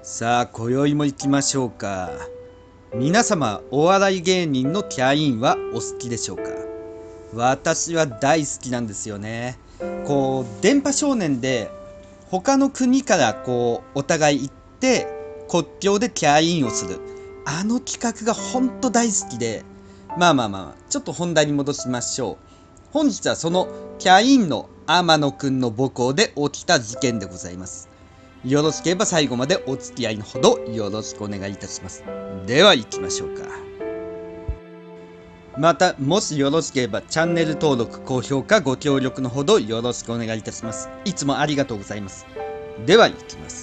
さあ、今宵も行きましょうか。皆様、お笑い芸人のキャインはお好きでしょうか？私は大好きなんですよね。電波少年で他の国からお互い行って国境でキャインをする。あの企画がほんと大好きで、ちょっと本題に戻しましょう。本日はそのキャインの天野くんの母校で起きた事件でございます。よろしければ最後までお付き合いのほどよろしくお願いいたします。では行きましょうか。また、もしよろしければチャンネル登録、高評価、ご協力のほどよろしくお願いいたします。いつもありがとうございます。では行きます。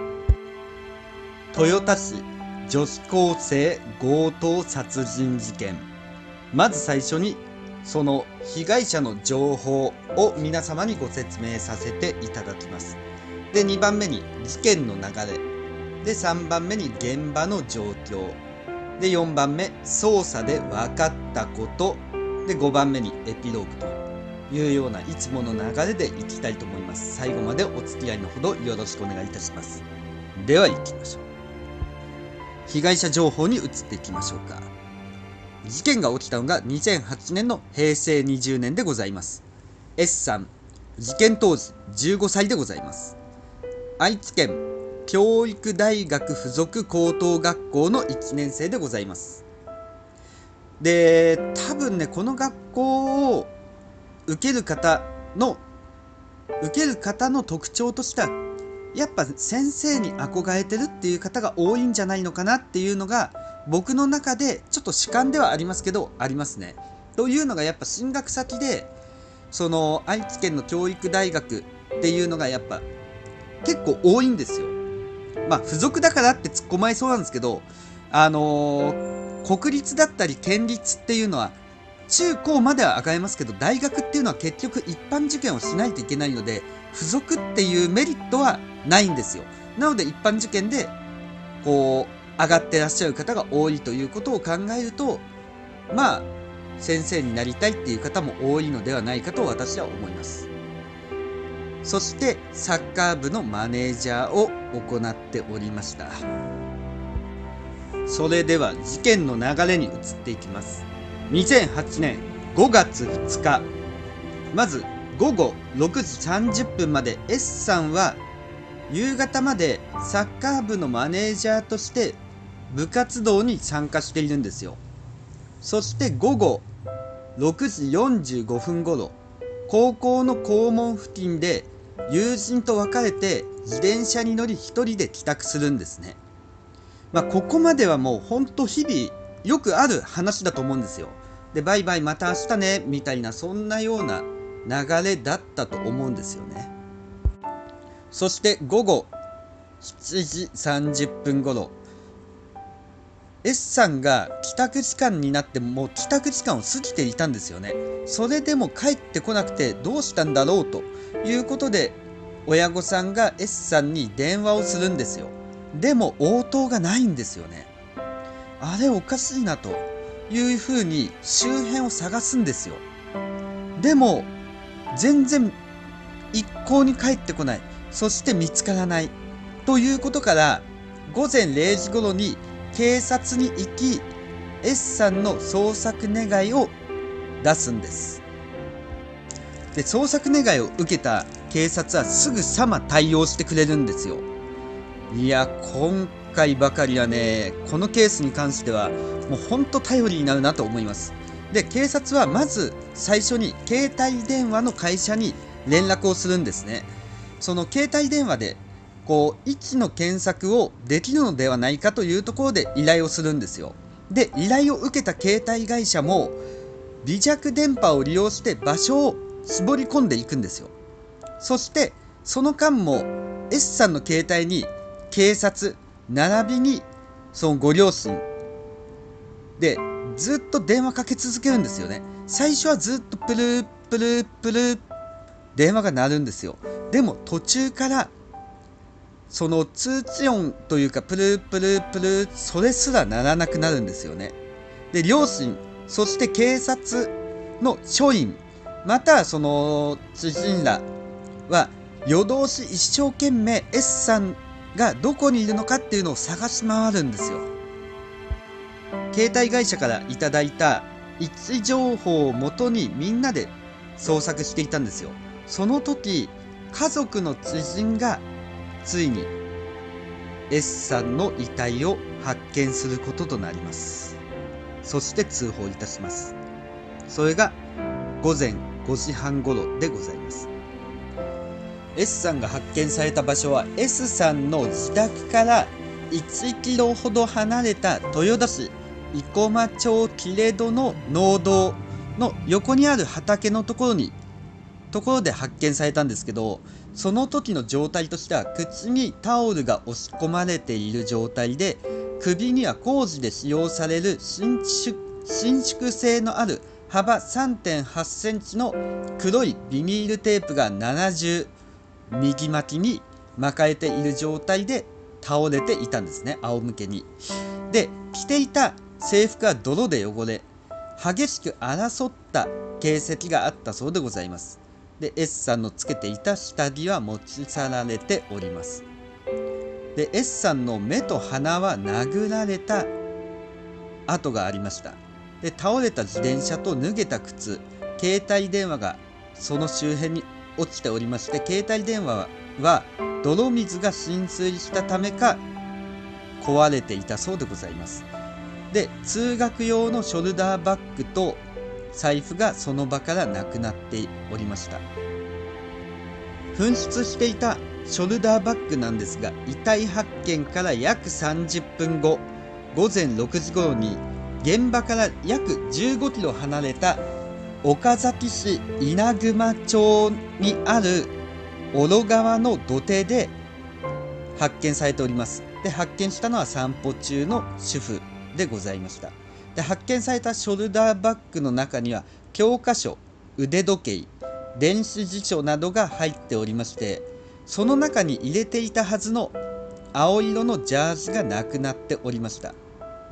豊田市女子高生強盗殺人事件。まず最初にその被害者の情報を皆様にご説明させていただきます。で、2番目に事件の流れ。で、3番目に現場の状況。で、4番目、捜査で分かったこと。で、5番目にエピローグというようないつもの流れでいきたいと思います。最後までお付き合いのほどよろしくお願いいたします。では行きましょう。被害者情報に移っていきましょうか。事件が起きたのが2008年の平成20年でございます。S さん、事件当時15歳でございます。愛知県教育大学附属高等学校の1年生でございます。で、多分ね、この学校を受ける方の特徴としては、やっぱ先生に憧れてるっていう方が多いんじゃないのかなっていうのが僕の中でちょっと主観ではありますけど、ありますね。というのがやっぱ進学先でその愛知県の教育大学っていうのがやっぱ結構多いんですよ。付属だからって突っ込まれそうなんですけど、国立だったり県立っていうのは中高までは上がれますけど、大学っていうのは結局一般受験をしないといけないので、付属っていうメリットはないんですよ。なので一般受験で上がってらっしゃる方が多いということを考えると、先生になりたいっていう方も多いのではないかと私は思います。そしてサッカー部のマネージャーを行っておりました。それでは事件の流れに移っていきます。2008年5月2日、まず午後6時30分まで S さんは夕方までサッカー部のマネージャーとして部活動に参加しているんですよ。そして午後6時45分頃、高校の校門付近で友人と別れて自転車に乗り一人で帰宅するんですね。ここまではもうほんと日々よくある話だと思うんですよ。で、バイバイまた明日ねみたいな、そんなような流れだったと思うんですよね。そして午後7時30分頃、S さんが帰宅時間になってもう帰宅時間を過ぎていたんですよね。それでも帰ってこなくてどうしたんだろうということで、親御さんが S さんに電話をするんですよ。でも応答がないんですよね。あれおかしいなというふうに周辺を探すんですよ。でも全然一向に帰ってこない。そして見つからないということから、午前0時頃に警察に行き S さんの捜索願を出すんです。で、捜索願を受けた警察はすぐさま対応してくれるんですよ。いや、今回ばかりはね、このケースに関してはもうほんと頼りになるなと思います。で、警察はまず最初に携帯電話の会社に連絡をするんですね。その携帯電話で位置の検索をできるのではないかというところで依頼をするんですよ。で、依頼を受けた携帯会社も微弱電波を利用して場所を絞り込んでいくんですよ。そしてその間も S さんの携帯に警察並びにそのご両親でずっと電話かけ続けるんですよね。最初はずっとプループループルー電話が鳴るんですよ。でも途中からその通知音というかプループループルー、それすら鳴らなくなるんですよね。で、両親、そして警察の署員、またその知人らは夜通し一生懸命 S さんがどこにいるのかっていうのを探し回るんですよ。携帯会社からいただいた位置情報をもとにみんなで捜索していたんですよ。その時、家族の知人がついに S さんの遺体を発見することとなります。そして通報いたします。それが午前5時半頃でございます。S さんが発見された場所は S さんの自宅から1キロほど離れた豊田市生駒町切戸の農道の横にある畑のところで発見されたんですけど、その時の状態としては口にタオルが押し込まれている状態で、首には工事で使用される伸縮性のある幅 3.8 センチの黒いビニールテープが70右巻きに巻かれている状態で倒れていたんですね、仰向けに。で、着ていた制服は泥で汚れ、激しく争った形跡があったそうでございます。で、S さんのつけていた下着は持ち去られております。で、S さんの目と鼻は殴られた跡がありました。で、倒れた自転車と脱げた靴、携帯電話がその周辺に落ちておりまして、携帯電話は泥水が浸水したためか壊れていたそうでございます。で、通学用のショルダーバッグと財布がその場からなくなっておりました。紛失していたショルダーバッグなんですが、遺体発見から約30分後、午前6時頃に現場から約15キロ離れた岡崎市稲熊町にある小呂川の土手で発見されております。で、発見したのは散歩中の主婦でございました。で、発見されたショルダーバッグの中には教科書、腕時計、電子辞書などが入っておりまして、その中に入れていたはずの青色のジャージがなくなっておりました。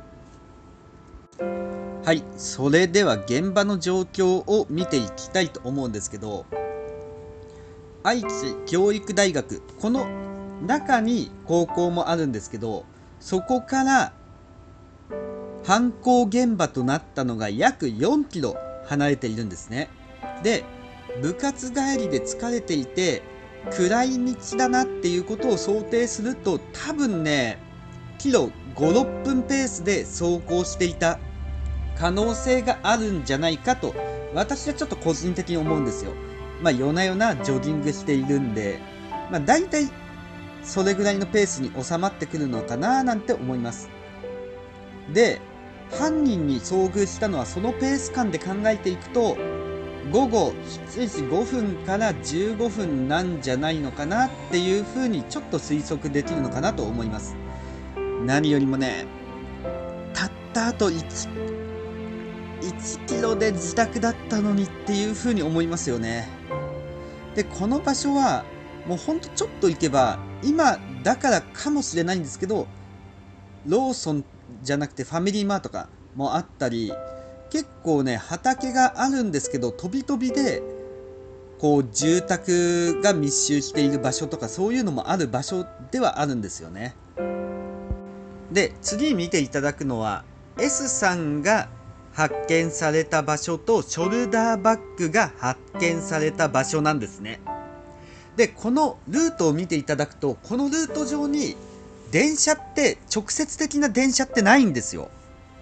はい、それでは現場の状況を見ていきたいと思うんですけど、愛知教育大学、この中に高校もあるんですけど、そこから犯行現場となったのが約4キロ離れているんですね。で、部活帰りで疲れていて暗い道だなっていうことを想定すると、多分ね、キロ5、6分ペースで走行していた可能性があるんじゃないかと私はちょっと個人的に思うんですよ。夜な夜なジョギングしているんで、大体それぐらいのペースに収まってくるのかななんて思います。で、犯人に遭遇したのはそのペース感で考えていくと、午後7時5分から15分なんじゃないのかなっていうふうにちょっと推測できるのかなと思います。何よりもね、たったあと1キロで自宅だったのにっていうふうに思いますよね。で、この場所はもうほんとちょっと行けば、今だからかもしれないんですけど、ローソンじゃなくてファミリーマートとかもあったり、結構ね、畑があるんですけど、飛び飛びでこう住宅が密集している場所とか、そういうのもある場所ではあるんですよね。で、次に見ていただくのは S さんが発見された場所とショルダーバッグが発見された場所なんですね。で、このルートを見ていただくと、このルート上に電車って直接的な電車ってないんですよ。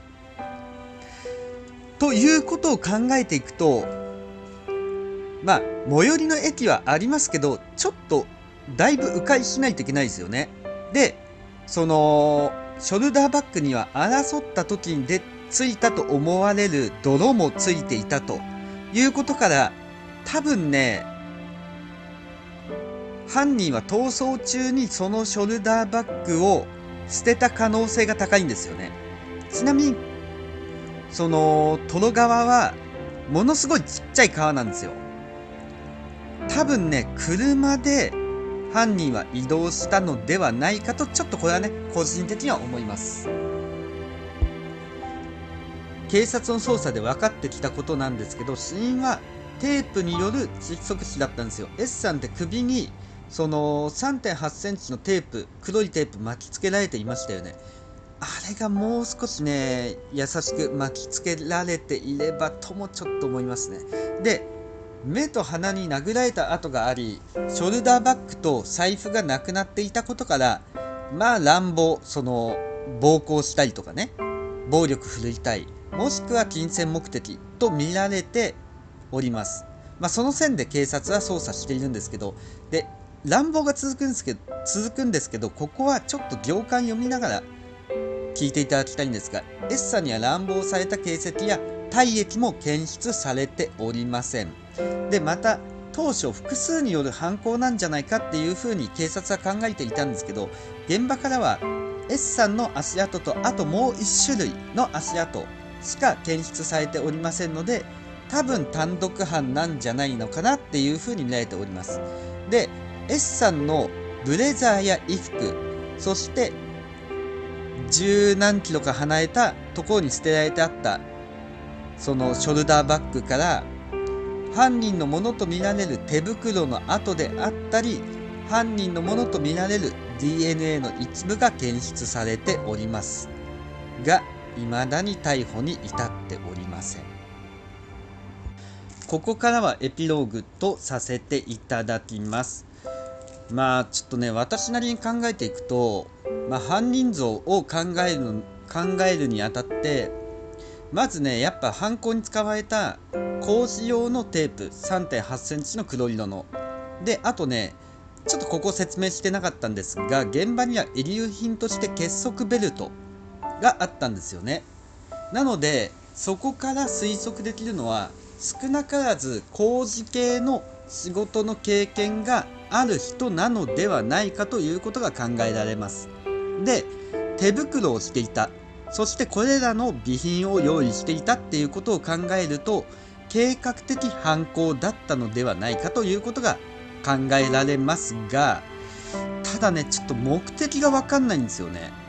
ということを考えていくと、最寄りの駅はありますけど、ちょっとだいぶ迂回しないといけないですよね。で、そのショルダーバッグには争った時についたと思われる泥もついていたということから、多分ね、犯人は逃走中にそのショルダーバッグを捨てた可能性が高いんですよね。ちなみにそのトロ川はものすごいちっちゃい川なんですよ。多分ね、車で犯人は移動したのではないかと、ちょっとこれはね、個人的には思います。警察の捜査で分かってきたことなんですけど、死因はテープによる窒息死だったんですよ。S さんって首にその 3.8 センチのテープ、黒いテープ巻きつけられていましたよね。あれがもう少しね、優しく巻きつけられていればともちょっと思いますね。で、目と鼻に殴られた跡があり、ショルダーバッグと財布がなくなっていたことから、まあ乱暴、暴行したりとかね、暴力振るいたい、もしくは金銭目的と見られております。まあその線で警察は捜査しているんですけど、で、乱暴が続くんですけど、ここはちょっと行間読みながら聞いていただきたいんですが、S さんには乱暴された形跡や体液も検出されておりません。で、また当初複数による犯行なんじゃないかっていうふうに警察は考えていたんですけど、現場からは S さんの足跡とあともう1種類の足跡しか検出されておりませんので、多分単独犯なんじゃないのかなっていうふうに見られております。で、S さんのブレザーや衣服、そして十何キロか離れたところに捨てられてあったそのショルダーバッグから犯人のものとみられる手袋の跡であったり、犯人のものとみられる DNA の一部が検出されておりますが、未だに逮捕に至っておりません。ここからはエピローグとさせていただきます。まあちょっとね、私なりに考えていくと、犯人像を考えるにあたって、まずね、やっぱ犯行に使われた工事用のテープ 3.8 センチの黒色ので、あとね、ちょっとここ説明してなかったんですが、現場には遺留品として結束ベルトがあったんですよね。なのでそこから推測できるのは、少なからず工事系の仕事の経験がある人なのではないかということが考えられます。で、手袋をしていた、そしてこれらの備品を用意していたっていうことを考えると、計画的犯行だったのではないかということが考えられますが、ただね、ちょっと目的が分かんないんですよね。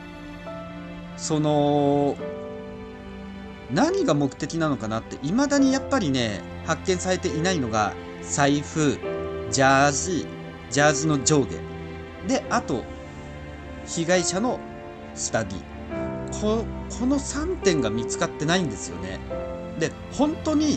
何が目的なのかなって未だにやっぱりね、発見されていないのが財布、ジャージの上下で、あと被害者の下着、この3点が見つかってないんですよね。で、本当に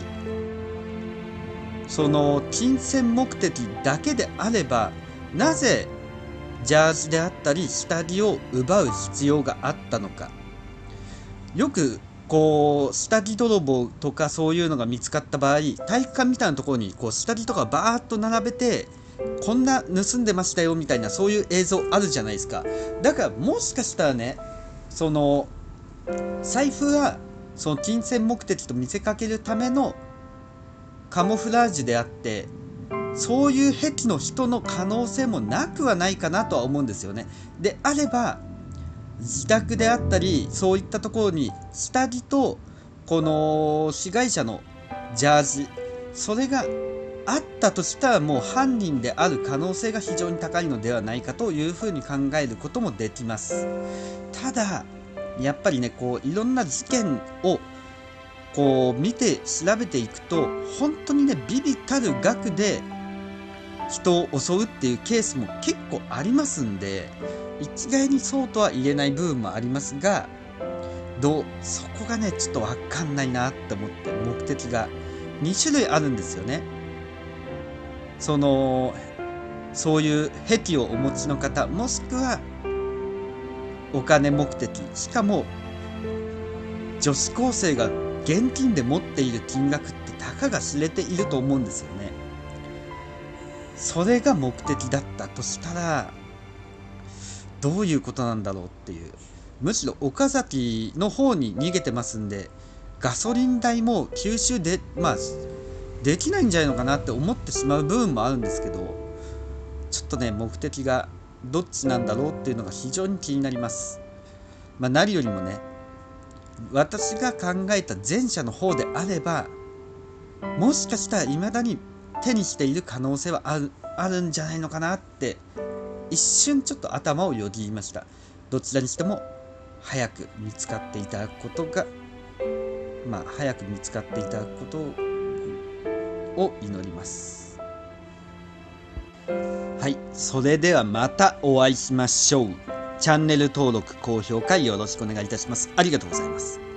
金銭目的だけであれば、なぜジャージであったり下着を奪う必要があったのか。よく下着泥棒とかそういうのが見つかった場合、体育館みたいなところに下着とかバーッと並べて、こんな盗んでましたよみたいな、そういう映像あるじゃないですか。だからもしかしたらね、財布は金銭目的と見せかけるためのカモフラージュであって、そういう癖の人の可能性もなくはないかなとは思うんですよね。であれば、自宅であったりそういったところに下着とこの被害者のジャージ、それがあったとしたら、もう犯人である可能性が非常に高いのではないかというふうに考えることもできます。ただやっぱりね、いろんな事件を見て調べていくと、本当にね、微々たる額で人を襲うっていうケースも結構ありますんで、一概にそうとは言えない部分もありますが、そこがね、ちょっと分かんないなって思って、目的が2種類あるんですよね。そういう癖をお持ちの方、もしくはお金目的、しかも女子高生が現金で持っている金額ってたかが知れていると思うんですよね。それが目的だったとしたら、どういうことなんだろうっていう。むしろ岡崎の方に逃げてますんで、ガソリン代も吸収でできないんじゃないのかなって思ってしまう部分もあるんですけど、ちょっとね、目的がどっちなんだろうっていうのが非常に気になります。何よりもね、私が考えた前者の方であれば、もしかしたら未だに手にしている可能性はあるんじゃないのかなって一瞬ちょっと頭をよぎりました。どちらにしても早く見つかっていただくことが、早く見つかっていただくことを祈ります。 はい、それではまたお会いしましょう。チャンネル登録、高評価よろしくお願いいたします。ありがとうございます。